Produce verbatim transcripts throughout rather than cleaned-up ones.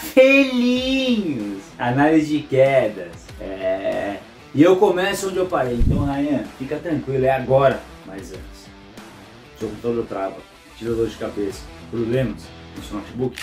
Felinhos! Análise de quedas. É... E eu começo onde eu parei. Então, Ryan, fica tranquilo, é agora. Mas antes, seu computador trava, tira dor de cabeça, problemas no seu notebook.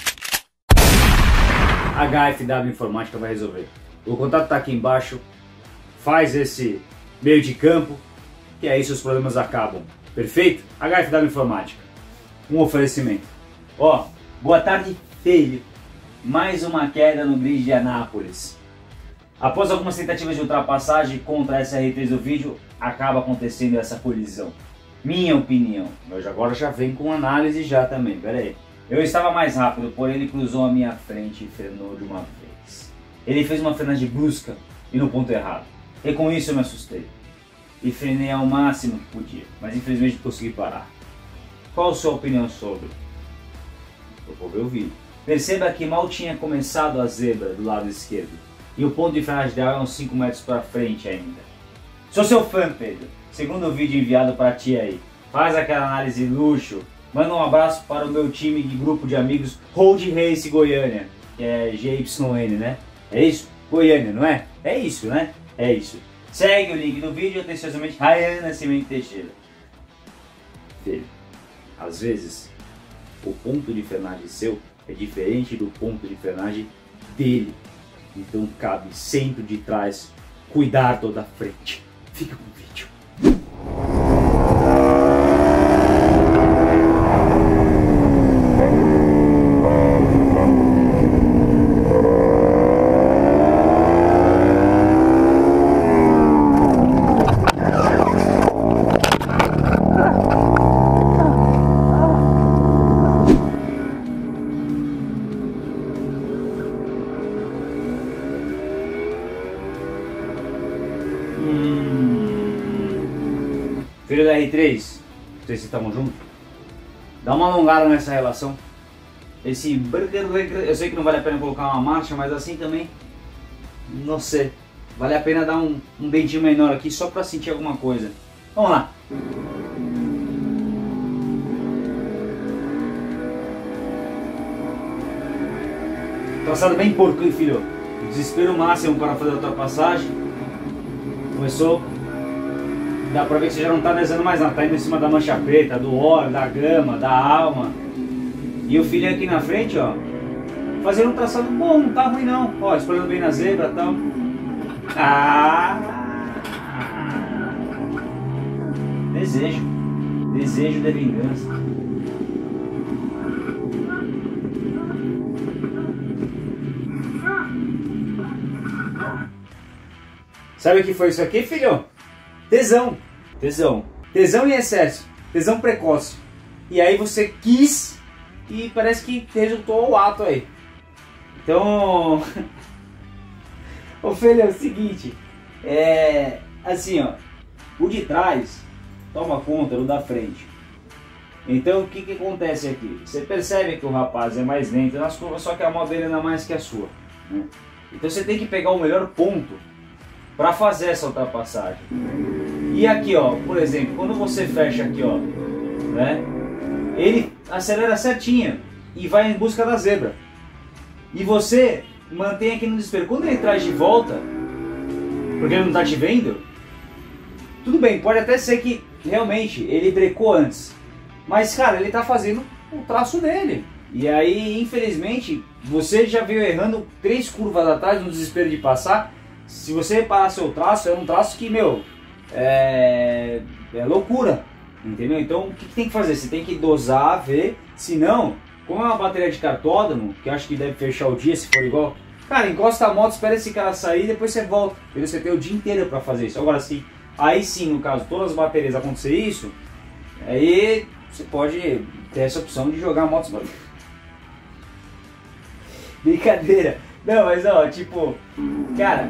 H F W Informática vai resolver. O contato está aqui embaixo. Faz esse meio de campo, que aí seus problemas acabam. Perfeito? H F W Informática. Um oferecimento. Ó, boa tarde, filho. Mais uma queda no grid de Anápolis. Após algumas tentativas de ultrapassagem contra a S R três do vídeo, acaba acontecendo essa colisão. Minha opinião. Eu agora já vem com análise já também, pera aí. Eu estava mais rápido, porém ele cruzou a minha frente e frenou de uma vez. Ele fez uma frenagem brusca e no ponto errado. E com isso eu me assustei. E frenei ao máximo que podia, mas infelizmente não consegui parar. Qual a sua opinião sobre? Eu vou ver o vídeo. Perceba que mal tinha começado a zebra do lado esquerdo. E o ponto de frenagem dela é uns cinco metros para frente ainda. Sou seu fã, Pedro. Segundo o vídeo enviado para ti aí. Faz aquela análise luxo. Manda um abraço para o meu time de grupo de amigos Road Race Goiânia. Que é G Y N, né? É isso? Goiânia, não é? É isso, né? É isso. Segue o link do vídeo, atenciosamente, Ryan Nascimento Teixeira. Filho, às vezes, o ponto de frenagem seu é diferente do ponto de frenagem dele. Então cabe sempre de trás, cuidar toda a frente. Fica com o vídeo. Filho da R três, não sei se estamos juntos, dá uma alongada nessa relação. Esse eu sei que não vale a pena colocar uma marcha, mas assim também, não sei, vale a pena dar um, um dentinho menor aqui só para sentir alguma coisa. Vamos lá. Traçado bem porco, hein, filho? Desespero máximo para fazer a ultrapassagem. Começou. Dá pra ver que você já não tá descendo mais nada, tá indo em cima da mancha preta, do óleo, da grama, da alma. E o filho aqui na frente, ó, fazendo um traçado bom, não tá ruim não. Ó, explorando bem na zebra e tal. Ah! Desejo. Desejo de vingança. Sabe o que foi isso aqui, filho? Tesão, tesão, tesão em excesso, tesão precoce. E aí você quis e parece que resultou o ato aí. Então, ô filho, é o seguinte, é assim, ó, o de trás toma conta do da frente. Então o que que acontece aqui? Você percebe que o rapaz é mais lento nas curvas, só que a moto dele anda mais que a sua, né? Então você tem que pegar o melhor ponto para fazer essa ultrapassagem. E aqui, ó, por exemplo, quando você fecha aqui, ó, né, ele acelera certinho e vai em busca da zebra. E você mantém aqui no desespero. Quando ele traz de volta, porque ele não tá te vendo, tudo bem, pode até ser que realmente ele brecou antes. Mas, cara, ele tá fazendo o traço dele. E aí, infelizmente, você já veio errando três curvas atrás no desespero de passar. Se você reparar seu traço, é um traço que, meu, é, é loucura, entendeu? Então o que, que tem que fazer? Você tem que dosar, ver, senão, como é uma bateria de cartódromo, que eu acho que deve fechar o dia se for igual, cara, encosta a moto, espera esse cara sair, depois você volta, entendeu? Você tem o dia inteiro para fazer isso. Agora sim, aí sim, no caso, todas as baterias acontecer isso, aí você pode ter essa opção de jogar a moto. Brincadeira. Não, mas ó, tipo, cara,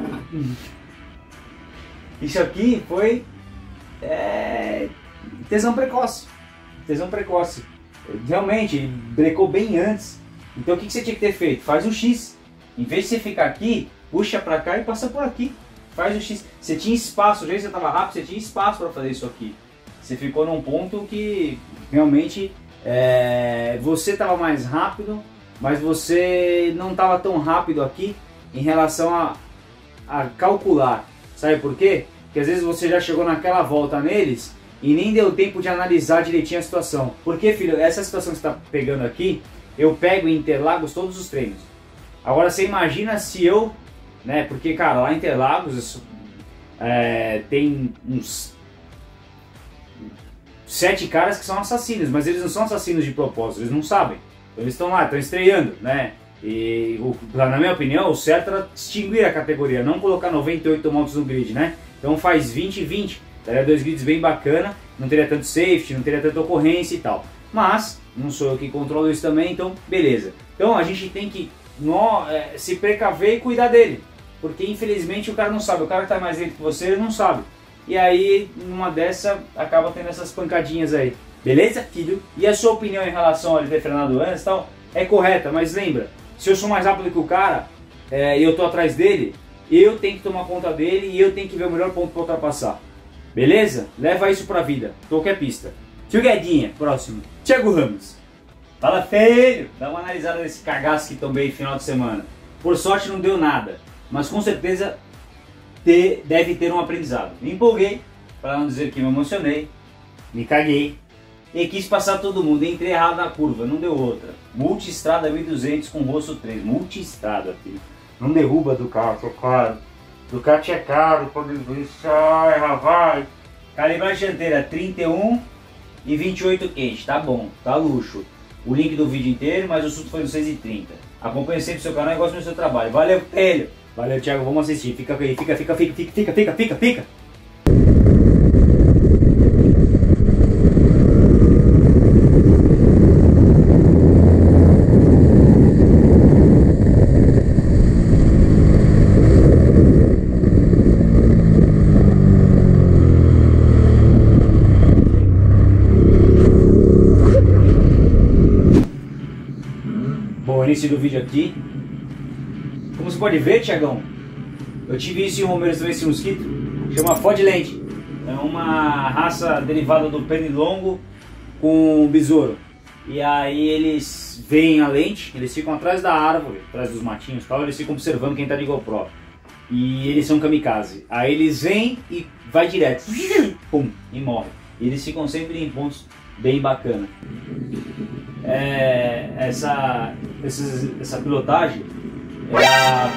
isso aqui foi é, tesão precoce, tesão precoce, realmente, ele brecou bem antes, então o que, que você tinha que ter feito? Faz um X, em vez de você ficar aqui, puxa pra cá e passa por aqui, faz o X, você tinha espaço, já que você estava rápido, você tinha espaço para fazer isso aqui, você ficou num ponto que realmente é, você estava mais rápido, mas você não estava tão rápido aqui em relação a, a calcular. Sabe por quê? Porque às vezes você já chegou naquela volta neles e nem deu tempo de analisar direitinho a situação. Porque, filho, essa situação que você está pegando aqui, eu pego em Interlagos todos os treinos. Agora você imagina se eu, né, porque cara, lá em Interlagos é, tem uns sete caras que são assassinos, mas eles não são assassinos de propósito, eles não sabem. Então, eles estão lá, estão estreando, né? E na minha opinião, o certo era extinguir a categoria, não colocar noventa e oito motos no grid, né? Então faz vinte e vinte, daria dois grids bem bacana, não teria tanto safety, não teria tanta ocorrência e tal. Mas não sou eu que controlo isso também, então beleza. Então a gente tem que no, é, se precaver e cuidar dele, porque infelizmente o cara não sabe, o cara que está mais dentro que você, ele não sabe. E aí, numa dessa, acaba tendo essas pancadinhas aí. Beleza, filho? E a sua opinião em relação a ele ter frenado antes e tal, é correta, mas lembra, se eu sou mais rápido que o cara, é, e eu tô atrás dele, eu tenho que tomar conta dele e eu tenho que ver o melhor ponto para ultrapassar. Beleza? Leva isso pra vida, qualquer pista. Tio Guedinha, próximo. Thiago Ramos. Fala, filho! Dá uma analisada nesse cagaço que tomei no final de semana. Por sorte não deu nada, mas com certeza ter, deve ter um aprendizado. Me empolguei, para não dizer que me emocionei, me caguei e quis passar todo mundo. Entrei errado na curva, não deu outra. Multistrada mil e duzentos com rosto três. Multistrada, filho. Não derruba do carro, seu cara. Ducati é caro, pode ver. Sai, rapaz. Calibragem dianteira trinta e um e vinte e oito quente. Tá bom, tá luxo. O link do vídeo inteiro, mas o susto foi no seis e trinta. Acompanhe sempre o seu canal e goste do seu trabalho. Valeu, filho. Valeu, Thiago. Vamos assistir. Fica aí, fica, fica, fica, fica, fica, fica, fica, fica. Bom, início do vídeo aqui. Como você pode ver, Thiagão, eu tive isso em Romeiros também, esse mosquito. Chama Fodland. É uma raça derivada do pernilongo com besouro. E aí eles veem a lente, eles ficam atrás da árvore, atrás dos matinhos e tal, eles ficam observando quem tá de GoPro. E eles são kamikaze. Aí eles vêm e vai direto, pum, e morre. E eles ficam sempre em pontos bem bacana. É, essa, essa, essa pilotagem é a,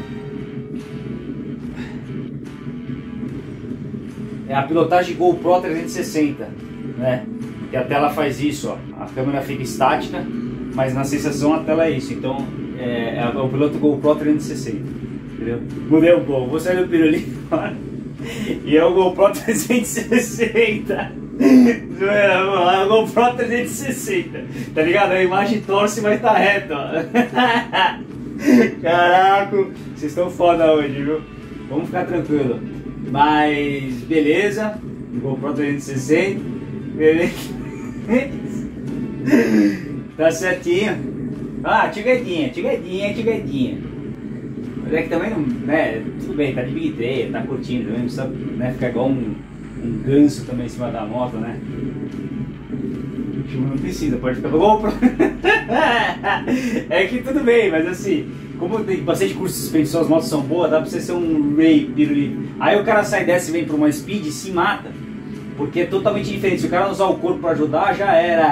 é a pilotagem GoPro trezentos e sessenta, né? Que a tela faz isso, ó. A câmera fica estática, mas na sensação a tela é isso. Então é, é o piloto GoPro trezentos e sessenta, entendeu? Mudei um pouco, vou sair do pirulinho agora. E é o GoPro trezentos e sessenta. É o GoPro trezentos e sessenta, tá ligado? A imagem torce, mas tá reta, ó. Caraca, vocês estão foda hoje, viu? Vamos ficar tranquilo. Mas beleza, GoPro trezentos e sessenta, beleza. Tá certinho. Ah, tiguedinha, tiguedinha, tiguedinha. Mas é que também não, né? Tudo bem, tá de Big Trail, tá curtindo também, não precisa, né, ficar igual um, um ganso também em cima da moto, né? Não precisa, pode ficar GoPro. É que tudo bem, mas assim, como tem bastante curso de suspensão, as motos são boas, dá pra você ser um Ray pirulito. Aí o cara sai dessa e vem pra uma Speed e se mata. Porque é totalmente diferente. Se o cara não usar o corpo pra ajudar, já era.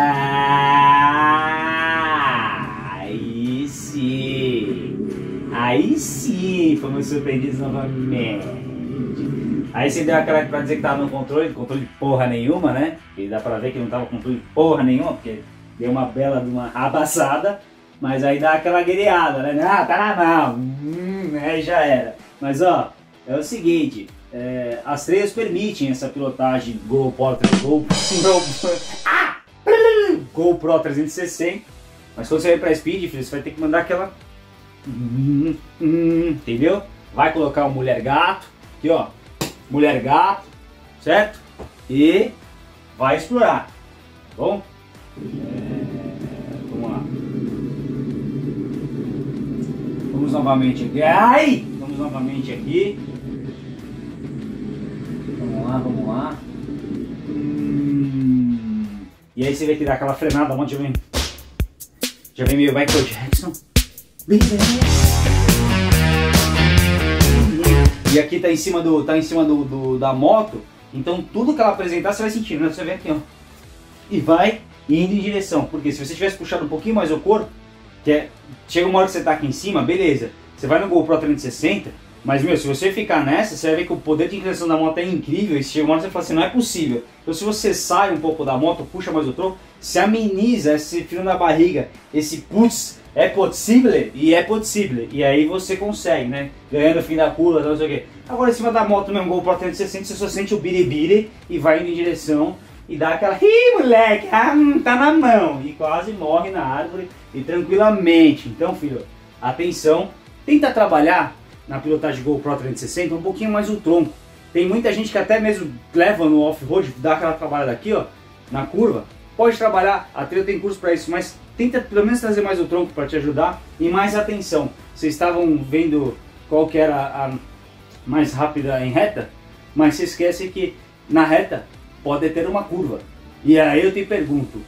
Aí sim. Aí sim, fomos surpreendidos novamente. Aí você deu aquela pra dizer que tava no controle, controle de porra nenhuma, né? E dá pra ver que não tava com controle de porra nenhuma, porque deu uma bela de uma abaçada. Mas aí dá aquela guerreada, né? Ah, tá na mão. Hum, aí já era. Mas ó, é o seguinte. É, as treias permitem essa pilotagem GoPro, GoPro, ah! GoPro trezentos e sessenta, mas quando você vai pra Speed, filho, você vai ter que mandar aquela, entendeu? Vai colocar o mulher gato, aqui ó, mulher gato, certo? E vai explorar, tá bom? É, vamos lá. Vamos novamente aqui, ai! Vamos novamente aqui. Vamos lá, vamos lá. Hum. E aí você vai tirar aquela frenada, onde vem. Já vem meio Michael Jackson. E aqui tá em cima, do, tá em cima do, do, da moto, então tudo que ela apresentar você vai sentindo, né? Você vem aqui, ó. E vai indo em direção, porque se você tivesse puxado um pouquinho mais o corpo, que é, chega uma hora que você tá aqui em cima, beleza, você vai no GoPro trezentos e sessenta, mas meu, se você ficar nessa, você vai ver que o poder de inclinação da moto é incrível, e chega uma hora que você fala assim, não é possível. Então se você sai um pouco da moto, puxa mais o tronco, se ameniza esse frio na barriga, esse putz, é possível, e é possível, e aí você consegue, né, ganhando o fim da curva, não sei o que. Agora em cima da moto mesmo, GoPro trezentos e sessenta, você só sente o biribiri e vai indo em direção, e dá aquela, ih moleque, ah, tá na mão, e quase morre na árvore, e tranquilamente. Então filho, atenção, tenta trabalhar na pilotagem GoPro trezentos e sessenta um pouquinho mais o tronco. Tem muita gente que até mesmo leva no off-road, dá aquela trabalhada aqui, ó, na curva, pode trabalhar, a trilha tem curso para isso, mas tenta pelo menos trazer mais o tronco para te ajudar, e mais atenção, vocês estavam vendo qual que era a mais rápida em reta, mas se esquece que na reta pode ter uma curva. E aí eu te pergunto,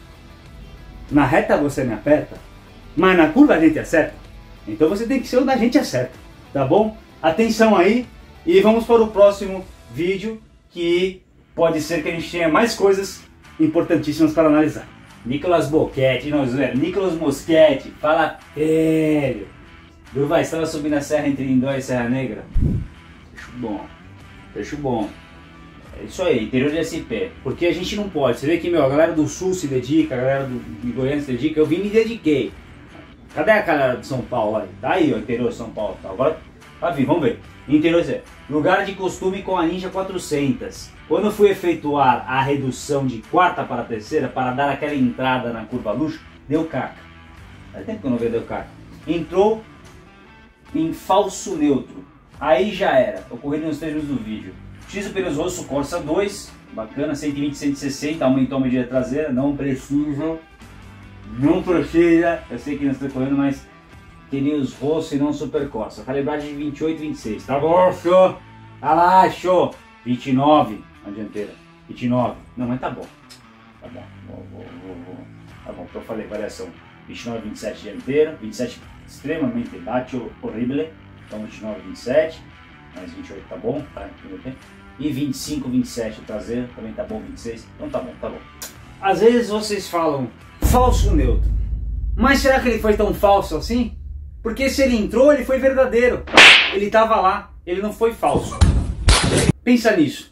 na reta você me aperta, mas na curva a gente acerta? Então você tem que ser onde a gente acerta, tá bom? Atenção aí, e vamos para o próximo vídeo, que pode ser que a gente tenha mais coisas importantíssimas para analisar. Nicolas Boquete, não, Zé, Nicolas Moschetti, fala sério. Durval, estava subindo a serra entre Lindóia e Serra Negra? Fecho bom, fecho bom. É isso aí, interior de S P. Porque a gente não pode. Você vê que, meu, a galera do Sul se dedica, a galera do, de Goiânia se dedica. Eu vim e me dediquei. Cadê a galera de São Paulo aí? Tá aí, ó, interior de São Paulo. Tá. Agora, tá vindo, vamos ver. Interior, lugar de costume com a Ninja quatrocentos. Quando fui efetuar a redução de quarta para terceira, para dar aquela entrada na curva luxo, deu caca. Faz tempo que eu não vejo deu caca. Entrou em falso neutro. Aí já era. Ocorrido nos três minutos do vídeo. Utilizo pneus Rosso Corsa dois. Bacana, cento e vinte, cento e sessenta. Aumentou a medida traseira. Não precisa. Não precisa. Eu sei que não estou correndo, mas pneus Rosso e não Super Corsa. Calibragem de vinte e oito, vinte e seis. Tá bom, show. Tá lá, show. vinte e nove na dianteira. vinte e nove. Não, mas tá bom. Tá bom. Vou, vou, vou, vou. Tá bom, então eu falei variação. vinte e nove, vinte e sete dianteira. vinte e sete extremamente baixo, horrível. Então vinte e nove, vinte e sete. Mais vinte e oito tá bom. Tá? E vinte e cinco, vinte e sete o traseiro. Também tá bom, vinte e seis. Então tá bom, tá bom. Às vezes vocês falam falso neutro. Mas será que ele foi tão falso assim? Porque se ele entrou, ele foi verdadeiro. Ele tava lá. Ele não foi falso. Pensa nisso.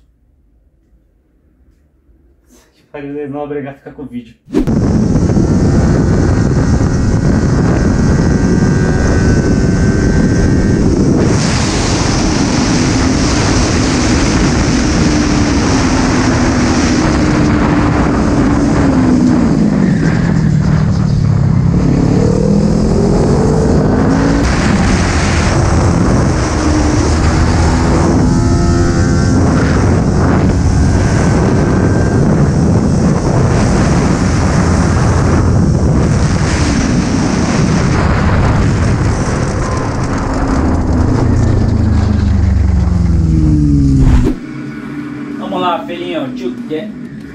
Que pariu, não obrigado a ficar com o vídeo. Felinho, tio, yeah.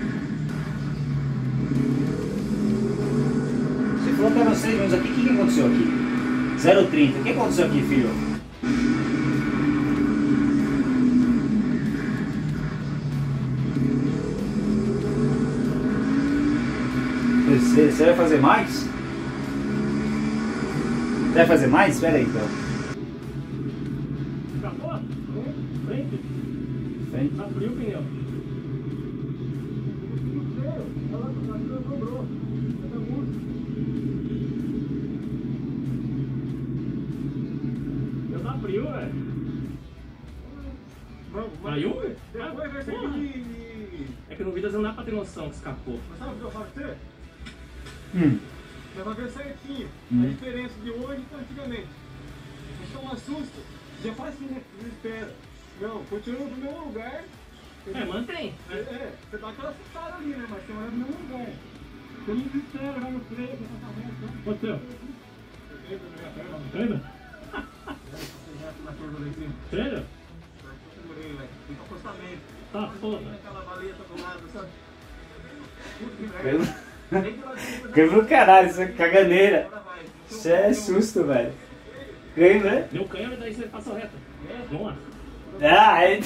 Você falou que era seis minutos aqui, o que, que aconteceu aqui? zero trinta, o que aconteceu aqui, filho? Você, você vai fazer mais? Você vai fazer mais? Espera aí então. Acabou? Frente. Frente. Abriu o pneu. Deus abriu, velho. Caiu? Depois vai ser que... É que no vídeo não dá pra ter noção que escapou. Mas sabe o que eu falo pra você? Hum. Você vai ver certinho Hum. a diferença de hoje para antigamente. Você toma susto, já faz assim, né? Desespera. Não, continua no mesmo lugar. É, mantém. É, é, você dá aquela assustada ali, né? Mas você vai no mesmo lugar. Você não desespera, vai no freio, vai passar reto. Aconteceu? Entra na minha perna. Ainda? Você já na curva lá em cima. Sério? Eu segurei, velho. Fica acostamento. Tá foda. Aquela valeta do lado, sabe? Puta que Eu, merda. Câmbio do caralho, isso é caganeira. Isso é susto, velho. Câmbio, né? Deu câmbio, daí você passou reto. Vamos lá. Ah, é.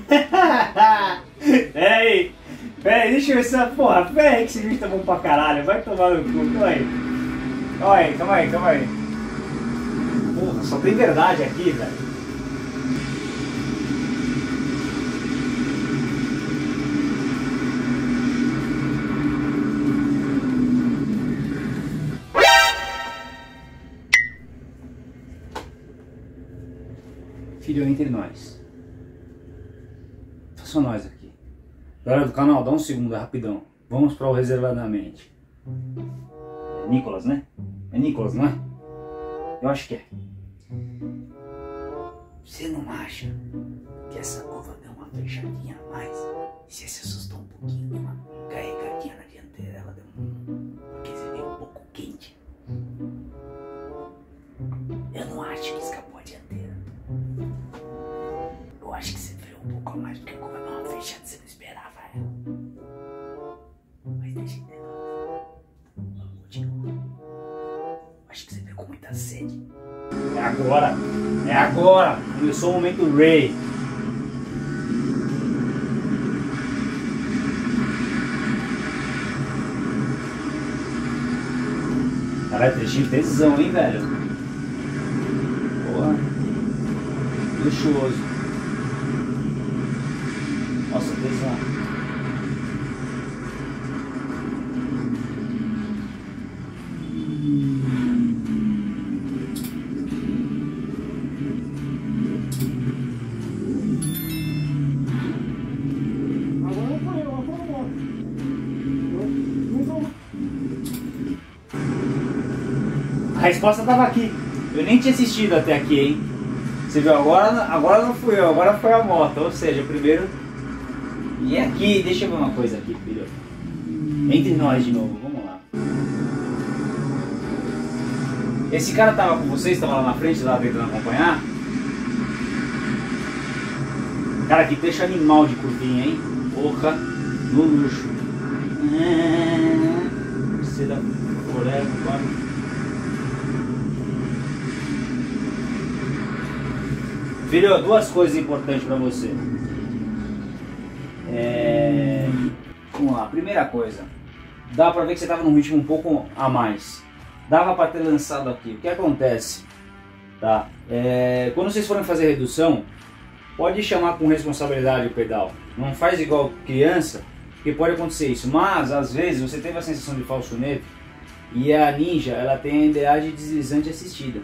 Pera aí. Pera aí, deixa eu ver essa porra. Pera aí que esse vídeo tá bom pra caralho. Vai tomar no cu, calma aí. Calma aí, calma aí, calma aí. Porra, só tem verdade aqui, velho. Filho, entre nós. Só nós aqui. Galera do canal, dá um segundo, é rapidão. Vamos para o reservadamente. É Nicolas, né? É Nicolas, não é? Eu acho que é. Você não acha que essa curva deu uma fechadinha a mais? E você se assustou um pouquinho, deu uma carregadinha na dianteira, ela deu um... porque você veio um pouco quente. Eu não acho que escapou a dianteira. Eu acho que você freou um pouco a mais, porque a curva deu uma fechada, você não esperava ela. Mas deixa eu entender. Continua. Acho que você veio com muita sede. É agora! É agora! Começou o momento Ray. Caralho, trechinho de tesão, hein, velho? Porra. Luxuoso. Nossa, tesão. A resposta estava aqui. Eu nem tinha assistido até aqui, hein? Você viu? Agora, agora não fui eu, agora foi a moto. Ou seja, primeiro... E aqui, deixa eu ver uma coisa aqui, filho. Entre nós de novo, vamos lá. Esse cara tava com vocês, tava lá na frente, lá tentando acompanhar. Cara, que peixe animal de curvinha, hein? Porra, no luxo. Você da Forever, quase. Filho, duas coisas importantes pra você. É... Vamos lá, primeira coisa. Dá pra ver que você tava num ritmo um pouco a mais. Dava pra ter lançado aqui. O que acontece? Tá? É... Quando vocês forem fazer redução, pode chamar com responsabilidade o pedal. Não faz igual criança, porque pode acontecer isso. Mas, às vezes, você teve a sensação de falsoneto e a Ninja, ela tem a embreagem deslizante assistida.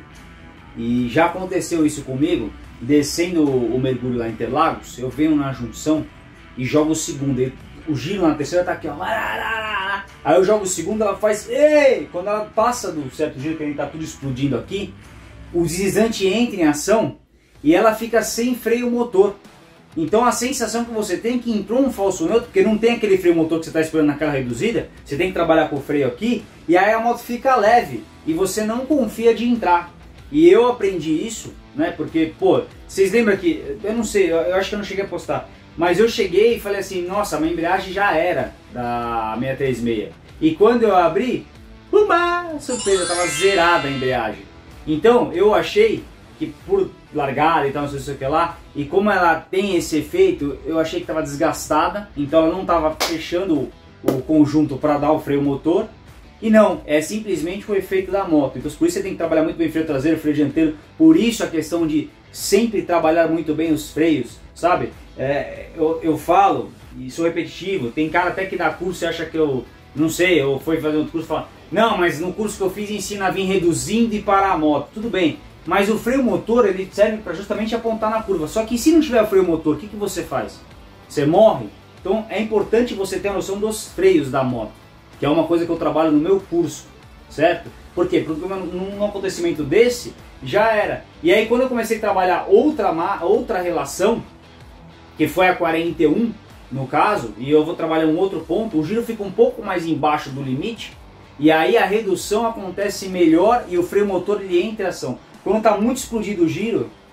E já aconteceu isso comigo. Descendo o mergulho lá em Interlagos, eu venho na junção e jogo o segundo. E o giro na terceira tá aqui, ó. Aí eu jogo o segundo, ela faz. Ei! Quando ela passa do certo giro, que a gente tá tudo explodindo aqui, o deslizante entra em ação e ela fica sem freio motor. Então a sensação que você tem é que entrou um falso neutro, porque não tem aquele freio motor que você está esperando naquela reduzida. Você tem que trabalhar com o freio aqui e aí a moto fica leve e você não confia de entrar. E eu aprendi isso, né? Porque, pô, vocês lembram que, eu não sei, eu, eu acho que eu não cheguei a postar, mas eu cheguei e falei assim, nossa, a minha embreagem já era da seiscentos e trinta e seis. E quando eu abri, uma surpresa, tava zerada a embreagem. Então, eu achei que por largada e tal, não sei o que lá, e como ela tem esse efeito, eu achei que tava desgastada, então ela não tava fechando o, o conjunto para dar o freio motor. E não, é simplesmente o efeito da moto. Então por isso você tem que trabalhar muito bem freio traseiro, freio dianteiro. Por isso a questão de sempre trabalhar muito bem os freios, sabe? É, eu, eu falo, e sou repetitivo, tem cara até que dá curso e acha que eu, não sei, eu fui fazer outro curso e fala, não, mas no curso que eu fiz ensina a vir reduzindo e parar a moto. Tudo bem, mas o freio motor ele serve para justamente apontar na curva. Só que se não tiver o freio motor, o que, que você faz? Você morre. Então é importante você ter a noção dos freios da moto, que é uma coisa que eu trabalho no meu curso, certo? Por quê? Porque num acontecimento desse, já era. E aí quando eu comecei a trabalhar outra, outra relação, que foi a quarenta e um, no caso, e eu vou trabalhar um outro ponto, o giro fica um pouco mais embaixo do limite, e aí a redução acontece melhor e o freio motor ele entra em ação. Quando está muito explodido o giro,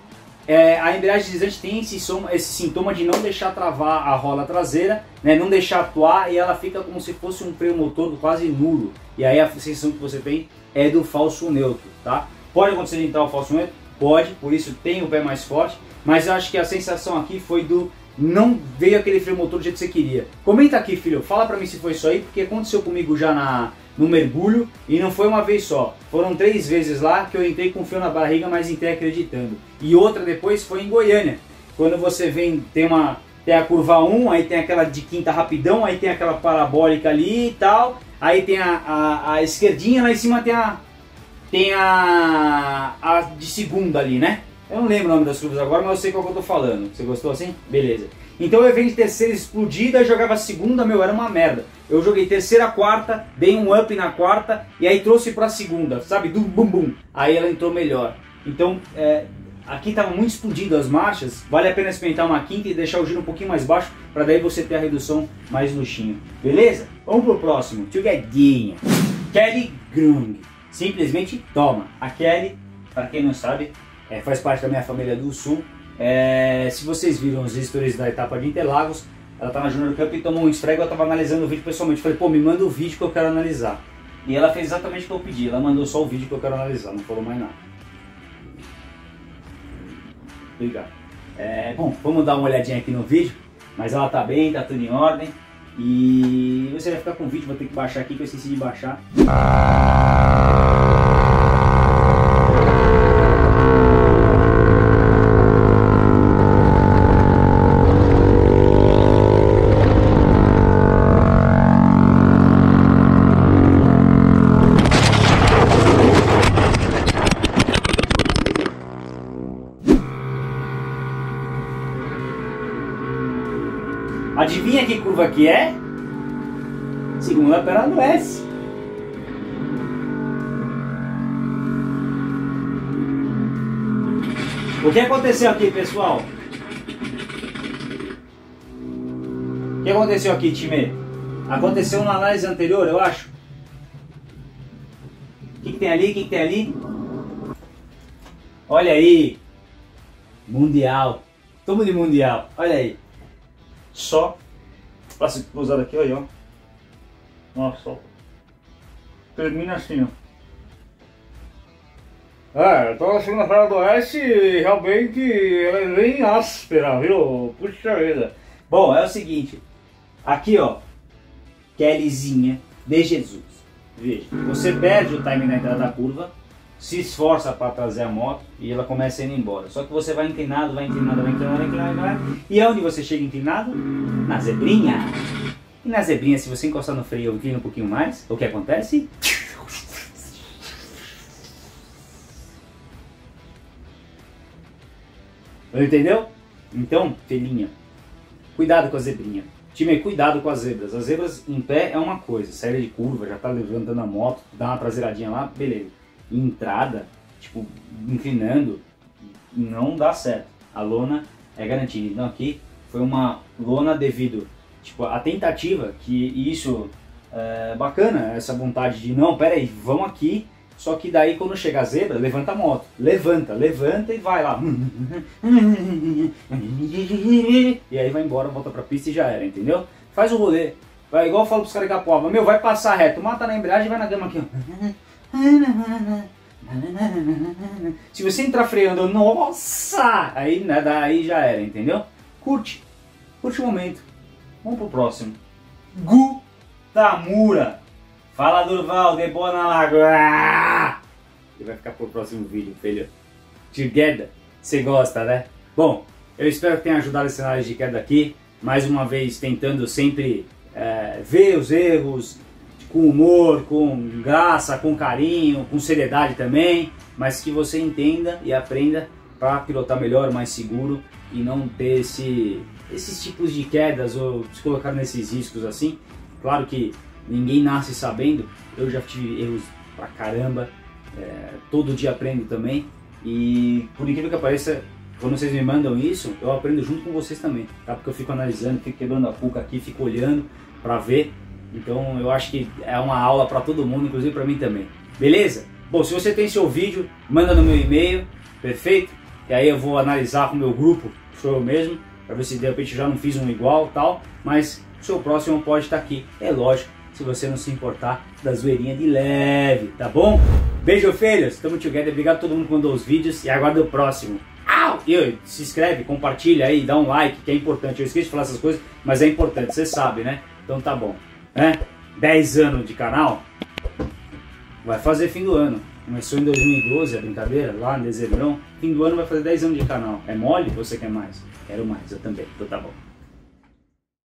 é, a embreagem deslizante tem esse, som, esse sintoma de não deixar travar a roda traseira, né, não deixar atuar, e ela fica como se fosse um freio motor quase nulo. E aí a sensação que você tem é do falso neutro, tá? Pode acontecer de entrar o falso neutro? Pode, por isso tem o pé mais forte, mas eu acho que a sensação aqui foi do não veio aquele freio motor do jeito que você queria. Comenta aqui, filho, fala pra mim se foi isso aí, porque aconteceu comigo já na, no mergulho e não foi uma vez só. Foram três vezes lá que eu entrei com frio na barriga, mas entrei acreditando. E outra depois foi em Goiânia, quando você vem, tem uma tem a curva um, aí tem aquela de quinta rapidão, aí tem aquela parabólica ali e tal, aí tem a, a, a esquerdinha, lá em cima tem a tem a, a de segunda ali, né? Eu não lembro o nome das curvas agora, mas eu sei qual que eu tô falando. Você gostou assim? Beleza. Então eu venho de terceira explodida e jogava segunda, meu, era uma merda. Eu joguei terceira, quarta, dei um up na quarta e aí trouxe pra segunda, sabe? Do bum bum. Aí ela entrou melhor. Então, é, aqui tava muito explodido as marchas, vale a pena experimentar uma quinta e deixar o giro um pouquinho mais baixo, pra daí você ter a redução mais luxinho. Beleza? Vamos pro próximo. Together. Kelly Grung. Simplesmente toma. A Kelly, pra quem não sabe, É, faz parte da minha família do Sul. É, se vocês viram os stories da etapa de Interlagos, ela tá na Junior Cup e tomou um esfrego. Eu tava analisando o vídeo pessoalmente. Falei, pô, me manda o vídeo que eu quero analisar. E ela fez exatamente o que eu pedi. Ela mandou só o vídeo que eu quero analisar, não falou mais nada. Obrigado. É, bom, vamos dar uma olhadinha aqui no vídeo. Mas ela tá bem, tá tudo em ordem. E você vai ficar com o vídeo, vou ter que baixar aqui que eu esqueci de baixar. Adivinha que curva que é? Segunda perna do S. O que aconteceu aqui, pessoal? O que aconteceu aqui, time? Aconteceu na análise anterior, eu acho. O que, que tem ali? O que, que tem ali? Olha aí. Mundial. Tamo de mundial. Olha aí. Só plástico cruzado aqui, olha, ó. Nossa, ó. Termina assim, ó. É, então a segunda perna do S realmente ela é bem áspera, viu? Puxa vida. Bom, é o seguinte. Aqui, ó. Kellyzinha de Jesus. Veja, você perde o time na entrada da curva, se esforça para trazer a moto e ela começa a ir embora. Só que você vai inclinado, vai inclinado, vai inclinado, vai inclinado, vai inclinado. E aonde você chega inclinado? Na zebrinha. E na zebrinha, se você encostar no freio e inclina um pouquinho mais, o que acontece? Entendeu? Então, filhinha, cuidado com a zebrinha. Time, cuidado com as zebras. As zebras em pé é uma coisa, saída de curva, já tá levantando a moto, dá uma traseiradinha lá, beleza. Entrada, tipo, inclinando, não dá certo. A lona é garantida. Então aqui foi uma lona devido, tipo, a tentativa, que isso é bacana, essa vontade de, não, pera aí, vamos aqui. Só que daí quando chega a zebra, levanta a moto. Levanta, levanta e vai lá. E aí vai embora, volta pra pista e já era, entendeu? Faz o rolê. Vai, igual eu falo pros caras de Capoava, meu, vai passar reto, mata na embreagem e vai na gama aqui, ó. Se você entrar freando, nossa, aí, né, daí já era, entendeu? Curte, curte o momento. Vamos pro próximo. Gu Tamura. Fala, Durval, de boa na lagoa. Ele vai ficar pro próximo vídeo, filho. Together, você gosta, né? Bom, eu espero que tenha ajudado esse análise de queda aqui. Mais uma vez, tentando sempre é, ver os erros com humor, com graça, com carinho, com seriedade também, mas que você entenda e aprenda para pilotar melhor, mais seguro e não ter esse, esses tipos de quedas ou se colocar nesses riscos assim. Claro que ninguém nasce sabendo, eu já tive erros pra caramba, é, todo dia aprendo também e por incrível que pareça, quando vocês me mandam isso, eu aprendo junto com vocês também, tá? Porque eu fico analisando, fico quebrando a cuca aqui, fico olhando pra ver. Então eu acho que é uma aula para todo mundo, inclusive para mim também. Beleza? Bom, se você tem seu vídeo, manda no meu e-mail, perfeito? E aí eu vou analisar com o meu grupo, sou eu mesmo, para ver se de repente eu já não fiz um igual tal. Mas o seu próximo pode estar aqui, é lógico, se você não se importar da zoeirinha de leve, tá bom? Beijo, filhos, tamo together, obrigado a todo mundo que mandou os vídeos e aguarda o próximo. Au! E se inscreve, compartilha aí, dá um like, que é importante. Eu esqueci de falar essas coisas, mas é importante, você sabe, né? Então tá bom, né? dez anos de canal, vai fazer fim do ano. Começou em dois mil e doze a brincadeira, lá em dezembro. Fim do ano vai fazer dez anos de canal. É mole? Você quer mais? Quero mais, eu também, então tá bom.